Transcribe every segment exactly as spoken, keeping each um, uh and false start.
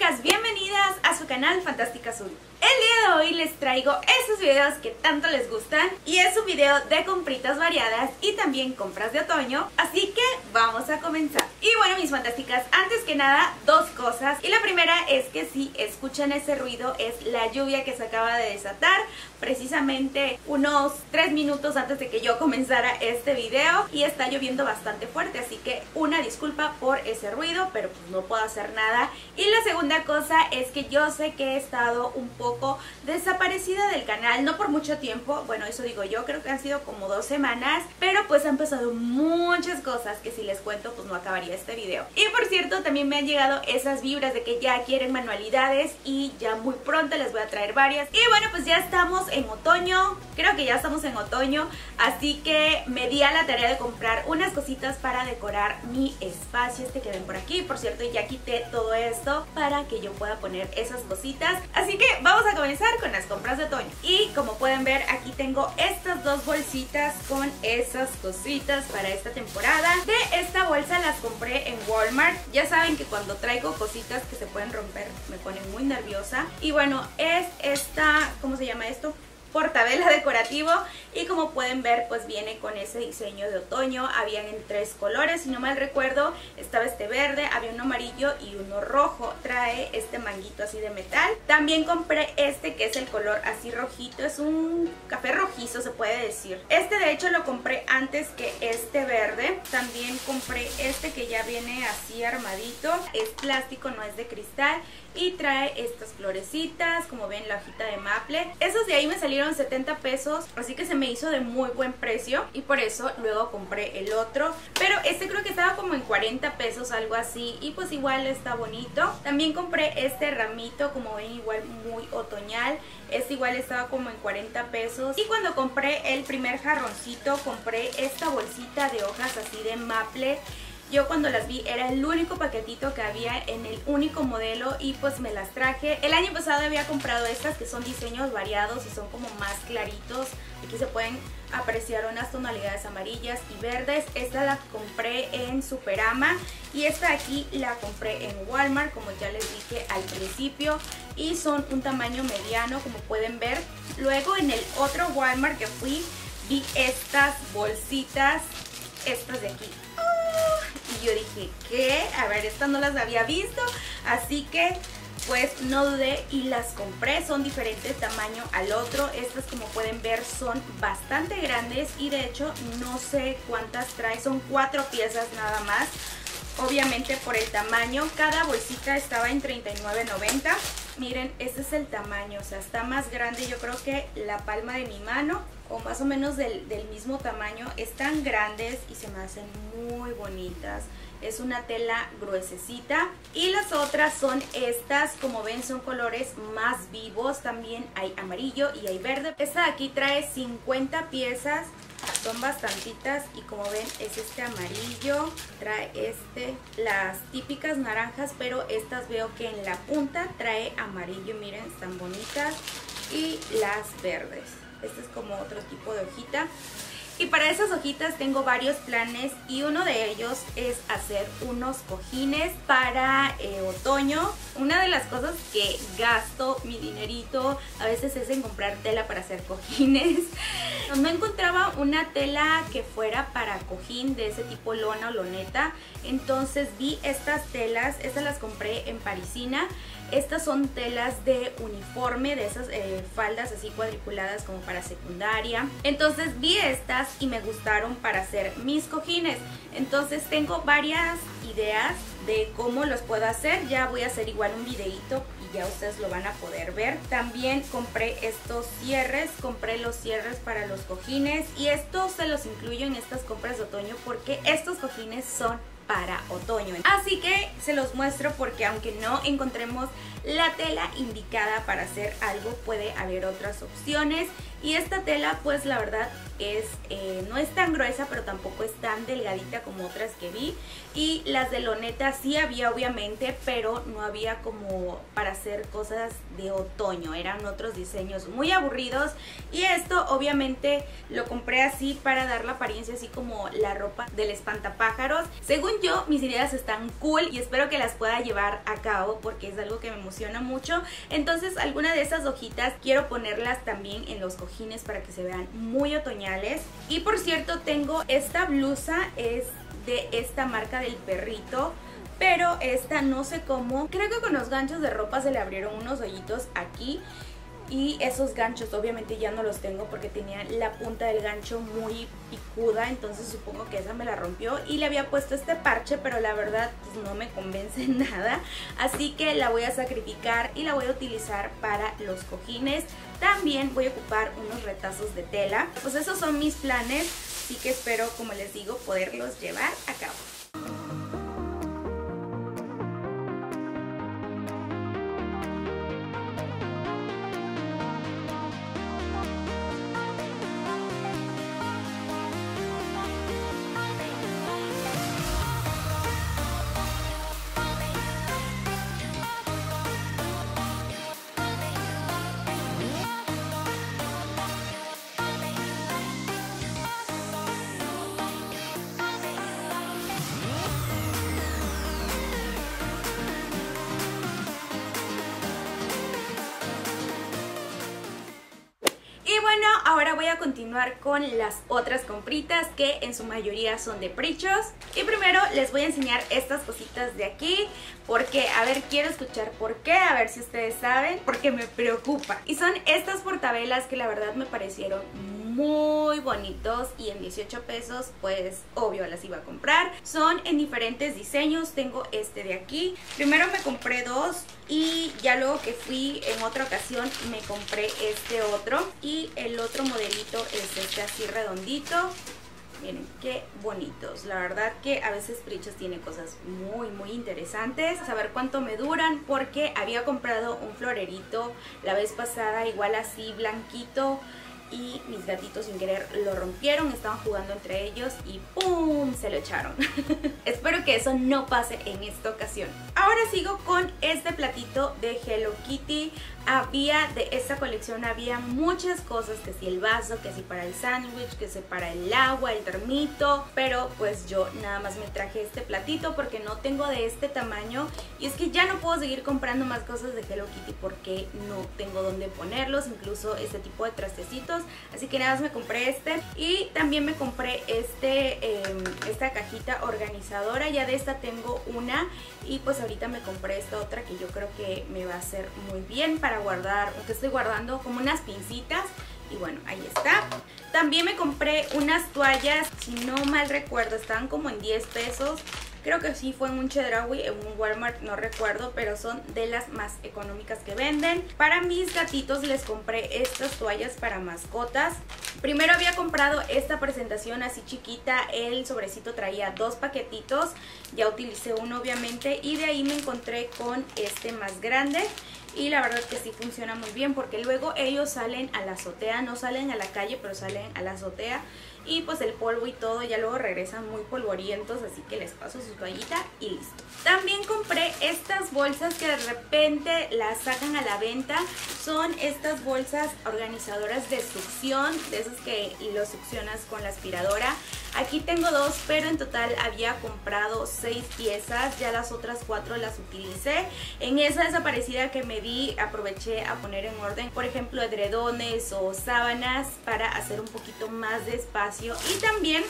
fantásticas, bienvenidas a su canal Fantástica Azul. El día de hoy les traigo esos videos que tanto les gustan y es un video de compritas variadas y también compras de otoño, así que vamos a comenzar. Y bueno, mis fantásticas, antes que nada, dos cosas. Y la primera es que si escuchan ese ruido es la lluvia que se acaba de desatar precisamente unos tres minutos antes de que yo comenzara este video y está lloviendo bastante fuerte, así que una disculpa por ese ruido, pero pues no puedo hacer nada. Y la segunda cosa es que yo sé que he estado un poco desaparecida del canal, no por mucho tiempo, bueno, eso digo yo, creo que han sido como dos semanas, pero pues han pasado muchas cosas que si les cuento pues no acabaría este video. Y por cierto, también me han llegado esas vibras de que ya quieren manualidades y ya muy pronto les voy a traer varias. Y bueno, pues ya estamos en otoño, creo que ya estamos en otoño, así que me di a la tarea de comprar unas cositas para decorar mi espacio este que ven por aquí. Por cierto, ya quité todo esto para que yo pueda poner esas cositas, así que vamos a comenzar con las compras de otoño. Y como pueden ver, aquí tengo estas dos bolsitas con esas cositas para esta temporada. De esta bolsa las compré en Walmart. Ya saben que cuando traigo cositas que se pueden romper me ponen muy nerviosa. Y bueno, es esta, ¿cómo se llama esto? Portabela decorativo, y como pueden ver pues viene con ese diseño de otoño. Habían en tres colores si no mal recuerdo, estaba este verde, había uno amarillo y uno rojo. Trae este manguito así de metal. También compré este que es el color así rojito, es un café rojizo se puede decir. Este de hecho lo compré antes que este verde. También compré este que ya viene así armadito, es plástico, no es de cristal, y trae estas florecitas, como ven la hojita de maple. Esos de ahí me salieron setenta pesos, así que se me hizo de muy buen precio y por eso luego compré el otro, pero este creo que estaba como en cuarenta pesos, algo así, y pues igual está bonito. También compré este ramito, como ven igual muy otoñal, este igual estaba como en cuarenta pesos. Y cuando compré el primer jarroncito compré esta bolsita de hojas así de maple. Yo cuando las vi era el único paquetito que había en el único modelo y pues me las traje. El año pasado había comprado estas que son diseños variados y son como más claritos. Aquí se pueden apreciar unas tonalidades amarillas y verdes. Esta la compré en Superama y esta aquí la compré en Walmart, como ya les dije al principio, y son un tamaño mediano, como pueden ver. Luego en el otro Walmart que fui vi estas bolsitas, estas de aquí. Y yo dije, ¿qué? A ver, estas no las había visto, así que pues no dudé y las compré. Son diferentes tamaño al otro. Estas, como pueden ver, son bastante grandes y de hecho no sé cuántas trae, son cuatro piezas nada más. Obviamente por el tamaño, cada bolsita estaba en treinta y nueve noventa. Miren, este es el tamaño, o sea, está más grande, yo creo que la palma de mi mano, o más o menos del, del mismo tamaño. Están grandes y se me hacen muy bonitas. Es una tela gruesecita. Y las otras son estas, como ven son colores más vivos. También hay amarillo y hay verde. Esta de aquí trae cincuenta piezas, son bastantitas, y como ven es este amarillo, trae este, las típicas naranjas, pero estas veo que en la punta trae amarillo, miren, están bonitas, y las verdes. Este es como otro tipo de hojita. Y para esas hojitas tengo varios planes y uno de ellos es hacer unos cojines para eh, otoño. Una de las cosas que gasto mi dinerito a veces es en comprar tela para hacer cojines. No encontraba una tela que fuera para cojín de ese tipo lona o loneta, entonces vi estas telas. Estas las compré en Parisina. Estas son telas de uniforme, de esas eh, faldas así cuadriculadas como para secundaria. Entonces vi estas y me gustaron para hacer mis cojines. Entonces tengo varias ideas de cómo los puedo hacer. Ya voy a hacer igual un videito y ya ustedes lo van a poder ver. También compré estos cierres, compré los cierres para los cojines y estos se los incluyo en estas compras de otoño porque estos cojines son para otoño. Así que se los muestro porque aunque no encontremos la tela indicada para hacer algo, puede haber otras opciones. Y esta tela pues la verdad es eh, no es tan gruesa, pero tampoco es tan delgadita como otras que vi. Y las de loneta sí había obviamente, pero no había como para hacer cosas de otoño, eran otros diseños muy aburridos. Y esto obviamente lo compré así para dar la apariencia así como la ropa del espantapájaros. Según yo, mis ideas están cool y espero que las pueda llevar a cabo porque es algo que me emociona mucho. Entonces alguna de esas hojitas quiero ponerlas también en los cojines para que se vean muy otoñales. Y por cierto, tengo esta blusa, es de esta marca del perrito, pero esta no sé cómo, creo que con los ganchos de ropa se le abrieron unos hoyitos aquí. Y esos ganchos obviamente ya no los tengo porque tenía la punta del gancho muy picuda, entonces supongo que esa me la rompió. Y le había puesto este parche, pero la verdad pues no me convence nada, así que la voy a sacrificar y la voy a utilizar para los cojines. También voy a ocupar unos retazos de tela. Pues esos son mis planes, así que espero, como les digo, poderlos llevar a cabo. Y bueno, ahora voy a continuar con las otras compritas que en su mayoría son de Prichos. Y primero les voy a enseñar estas cositas de aquí porque, a ver, quiero escuchar por qué, a ver si ustedes saben, porque me preocupa. Y son estas portavelas que la verdad me parecieron muy bonitos y en dieciocho pesos pues obvio las iba a comprar. Son en diferentes diseños, tengo este de aquí. Primero me compré dos y ya luego que fui en otra ocasión me compré este otro. Y el otro modelito es este así redondito. Miren qué bonitos, la verdad que a veces Prichos tiene cosas muy muy interesantes. A ver cuánto me duran porque había comprado un florerito la vez pasada igual así blanquito y mis gatitos sin querer lo rompieron, estaban jugando entre ellos y ¡pum! Se lo echaron. Espero que eso no pase en esta ocasión. Ahora sigo con este platito de Hello Kitty. Había de esta colección, había muchas cosas, que si el vaso, que si para el sándwich, que si para el agua, el termito, pero pues yo nada más me traje este platito porque no tengo de este tamaño y es que ya no puedo seguir comprando más cosas de Hello Kitty porque no tengo dónde ponerlos, incluso este tipo de trastecitos, así que nada más me compré este y también me compré este eh, esta cajita organizadora. Ya de esta tengo una y pues ahorita me compré esta otra que yo creo que me va a hacer muy bien para guardar, aunque estoy guardando como unas pincitas. Y bueno, ahí está. También me compré unas toallas, si no mal recuerdo, estaban como en diez pesos. Creo que sí fue en un Chedraui, en un Walmart, no recuerdo, pero son de las más económicas que venden. Para mis gatitos les compré estas toallas para mascotas. Primero había comprado esta presentación así chiquita, el sobrecito traía dos paquetitos, ya utilicé uno obviamente y de ahí me encontré con este más grande. Y la verdad que sí funciona muy bien porque luego ellos salen a la azotea, no salen a la calle pero salen a la azotea y pues el polvo y todo ya luego regresan muy polvorientos, así que les paso su toallita y listo. También compré estas bolsas que de repente las sacan a la venta, son estas bolsas organizadoras de succión, de esas que los succionas con la aspiradora. Aquí tengo dos, pero en total había comprado seis piezas, ya las otras cuatro las utilicé. En esa desaparecida que me di aproveché a poner en orden, por ejemplo, edredones o sábanas para hacer un poquito más de espacio. Y también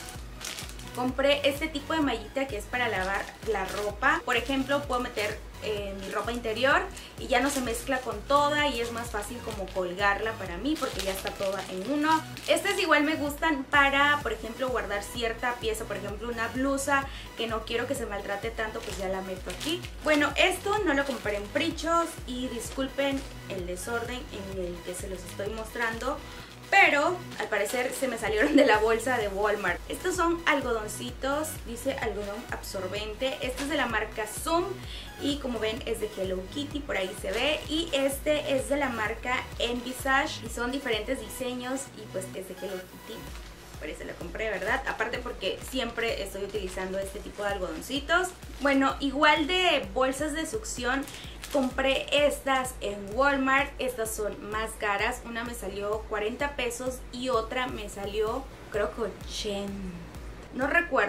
compré este tipo de mallita que es para lavar la ropa. Por ejemplo, puedo meter eh, mi ropa interior y ya no se mezcla con toda y es más fácil como colgarla para mí porque ya está toda en uno. Estas igual me gustan para, por ejemplo, guardar cierta pieza, por ejemplo una blusa que no quiero que se maltrate tanto, pues ya la meto aquí. Bueno, esto no lo compré en Prichos y disculpen el desorden en el que se los estoy mostrando, pero al parecer se me salieron de la bolsa de Walmart. Estos son algodoncitos, dice algodón absorbente. Este es de la marca Zoom y como ven es de Hello Kitty, por ahí se ve. Y este es de la marca Envisage y son diferentes diseños y pues es de Hello Kitty. Por eso lo compré, ¿verdad? Aparte porque siempre estoy utilizando este tipo de algodoncitos. Bueno, igual de bolsas de succión, compré estas en Walmart. Estas son más caras. Una me salió cuarenta pesos y otra me salió creo que ochenta. No recuerdo.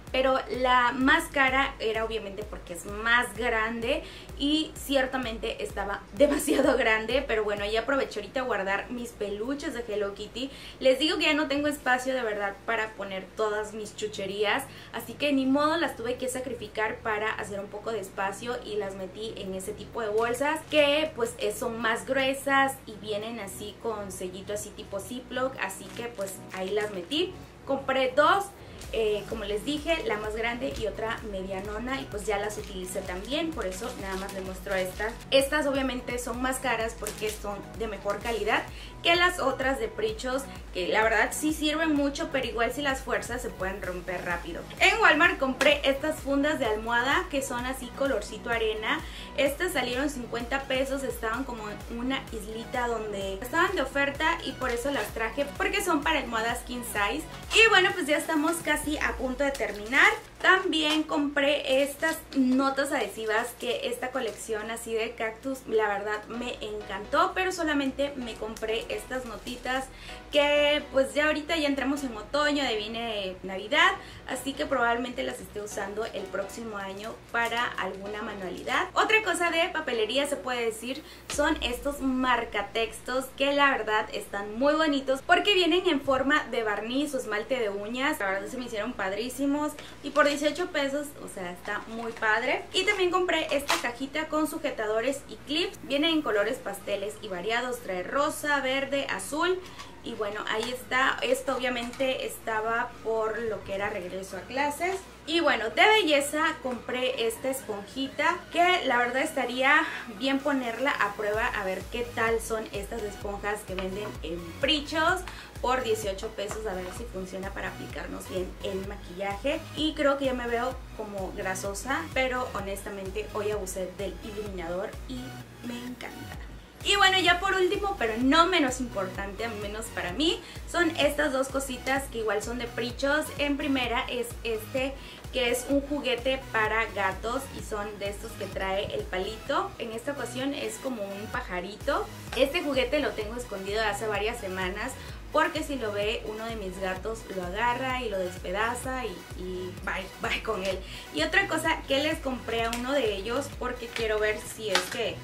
pero la más cara era obviamente porque es más grande y ciertamente estaba demasiado grande, pero bueno, ya aprovecho ahorita a guardar mis peluches de Hello Kitty. Les digo que ya no tengo espacio de verdad para poner todas mis chucherías, así que ni modo, las tuve que sacrificar para hacer un poco de espacio y las metí en ese tipo de bolsas que pues son más gruesas y vienen así con sellito así tipo Ziploc, así que pues ahí las metí. Compré dos, eh, como les dije, la más grande y otra medianona, y pues ya las utilicé también, por eso nada más les muestro estas. Estas obviamente son más caras porque son de mejor calidad que las otras de Prichos, que la verdad sí sirven mucho, pero igual si las fuerzas se pueden romper rápido. En Walmart compré estas fundas de almohada que son así colorcito arena. Estas salieron cincuenta pesos, estaban como en una islita donde estaban de oferta y por eso las traje, porque son para almohadas king size. Y bueno, pues ya estamos casi a punto de terminar. También compré estas notas adhesivas, que esta colección así de cactus la verdad me encantó, pero solamente me compré estas notitas que pues ya ahorita ya entramos en otoño, de viene Navidad, así que probablemente las esté usando el próximo año para alguna manualidad. Otra cosa de papelería se puede decir son estos marcatextos, que la verdad están muy bonitos porque vienen en forma de barniz o esmalte de uñas. La verdad se me hicieron padrísimos y por dieciocho pesos, o sea, está muy padre. Y también compré esta cajita con sujetadores y clips. Vienen en colores pasteles y variados, trae rosa, verde, azul. Y bueno, ahí está. Esto obviamente estaba por lo que era regreso a clases. Y bueno, de belleza compré esta esponjita, que la verdad estaría bien ponerla a prueba a ver qué tal son estas esponjas que venden en Prichos por dieciocho pesos, a ver si funciona para aplicarnos bien el maquillaje. Y creo que ya me veo como grasosa, pero honestamente hoy abusé del iluminador y me encanta. Y bueno, ya por último, pero no menos importante, al menos para mí, son estas dos cositas que igual son de Prichos. En primera es este, que es un juguete para gatos y son de estos que trae el palito. En esta ocasión es como un pajarito. Este juguete lo tengo escondido de hace varias semanas, porque si lo ve uno de mis gatos lo agarra y lo despedaza y, y bye, bye con él. Y otra cosa que les compré a uno de ellos porque quiero ver si es que...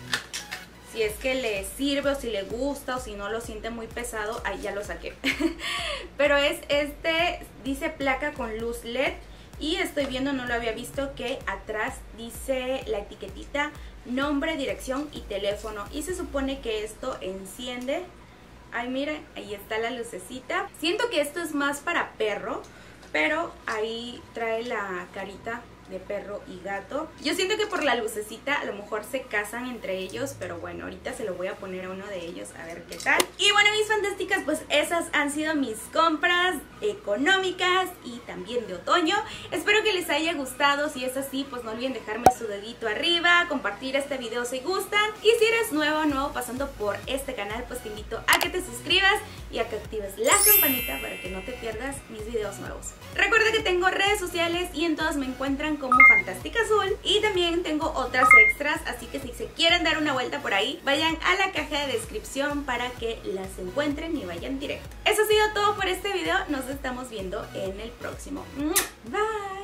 si es que le sirve o si le gusta o si no lo siente muy pesado. Ahí ya lo saqué. Pero es este, dice placa con luz L E D. Y estoy viendo, no lo había visto, que atrás dice la etiquetita nombre, dirección y teléfono. Y se supone que esto enciende. Ay, miren, ahí está la lucecita. Siento que esto es más para perro, pero ahí trae la carita de perro y gato. Yo siento que por la lucecita a lo mejor se casan entre ellos, pero bueno, ahorita se lo voy a poner a uno de ellos a ver qué tal. Y bueno, mis fantásticas, pues esas han sido mis compras económicas y también de otoño. Espero que les haya gustado. Si es así, pues no olviden dejarme su dedito arriba, compartir este video si gustan, y si eres nuevo o nuevo pasando por este canal, pues te invito a que te suscribas y a que actives la campanita para que no te pierdas mis videos nuevos. Recuerda que tengo redes sociales y en todas me encuentran como Fantástica Azul, y también tengo otras extras, así que si se quieren dar una vuelta por ahí, vayan a la caja de descripción para que las encuentren y vayan directo. Eso ha sido todo por este video, nos estamos viendo en el próximo. Bye.